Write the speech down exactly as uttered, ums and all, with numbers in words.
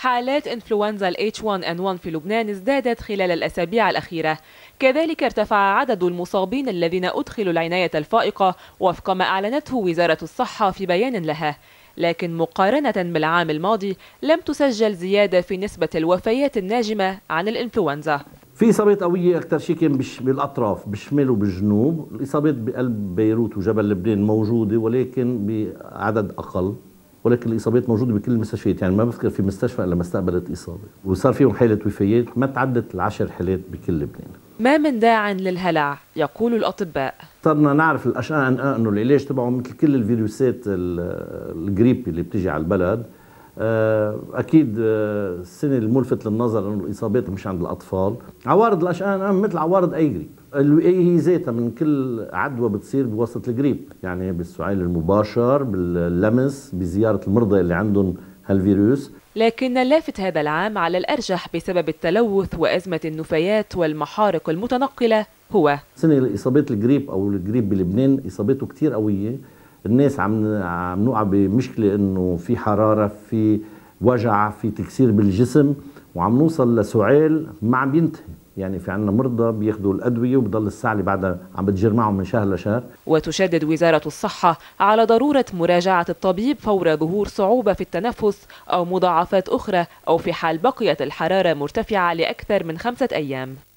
حالات إنفلونزا ال إتش واحد إن واحد في لبنان ازدادت خلال الأسابيع الأخيرة، كذلك ارتفع عدد المصابين الذين أدخلوا العناية الفائقة وفق ما أعلنته وزارة الصحة في بيان لها، لكن مقارنة بالعام الماضي لم تسجل زيادة في نسبة الوفيات الناجمة عن الإنفلونزا. في إصابات قوية أكثر شيء كان بالأطراف بالشمال وبالجنوب، الإصابات بقلب بيروت وجبل لبنان موجودة ولكن بعدد أقل، ولكن الإصابات موجودة بكل المستشفيات، يعني ما بذكر في مستشفى إلا ما استقبلت إصابة، وصار فيهم حالة وفيات ما تعدت العشر حالات بكل لبنان. ما من داع للهلع يقول الأطباء. صرنا نعرف الأشعة أنه العلاج تبعه مثل كل الفيروسات الجريب اللي بتيجي على البلد. أكيد السنة الملفت للنظر أنه الإصابات مش عند الأطفال، عوارض الأشعة مثل عوارض أي جريب، هي ذاتها من كل عدوى بتصير بواسطة الجريب، يعني بالسعال المباشر، باللمس، بزيارة المرضى اللي عندهم هالفيروس. لكن اللافت هذا العام على الأرجح بسبب التلوث وأزمة النفايات والمحارق المتنقلة هو سنة إصابات الجريب أو الجريب بلبنان إصاباته كتير قوية، الناس عم عم نوقع بمشكلة إنه في حرارة، في وجع، في تكسير بالجسم، وعم نوصل لسعال ما عم بينتهي، يعني في عنا مرضى بياخذوا الأدوية وبضل الساعة اللي بعدها عم بتجر معهم من شهر لشهر. وتشدد وزارة الصحة على ضرورة مراجعة الطبيب فور ظهور صعوبة في التنفس أو مضاعفات أخرى، أو في حال بقيت الحرارة مرتفعة لأكثر من خمسة أيام.